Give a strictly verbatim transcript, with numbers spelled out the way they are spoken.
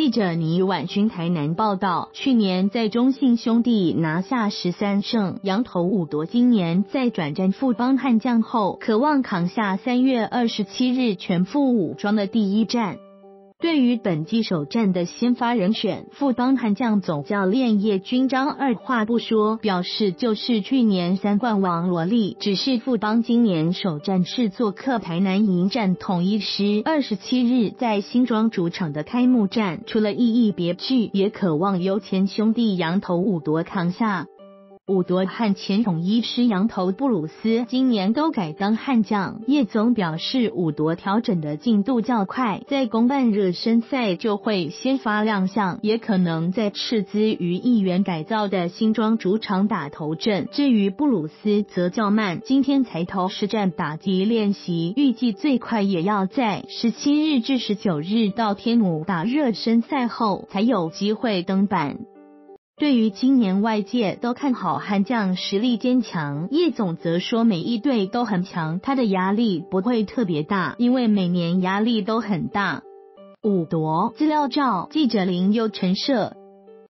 记者倪婉君台南报道，去年在中信兄弟拿下十三胜，洋投五夺，今年在转战富邦悍将后，渴望扛下三月二十七日全副武装的第一战。对于本季首战的先发人选，富邦悍将总教练叶君璋二话不说，表示就是去年三冠王罗力，只是富邦今年首战是做客台南迎战统一狮，二十七日在新庄主场的开幕战，除了意义别具，也渴望由前兄弟洋投五夺扛下。五夺和前统一狮洋投布鲁斯今年都改当悍将，叶总表示五夺调整的进度较快，在公办热身赛就会先发亮相，也可能在斥资于亿元改造的新庄主场打头阵。至于布鲁斯则较慢，今天才投实战打击练习，预计最快也要在十七日至十九日到天母打热身赛后才有机会登板。对于今年外界都看好悍将实力坚强，叶总则说每一队都很强，他的压力不会特别大，因为每年压力都很大。五夺资料照记者林佑陈设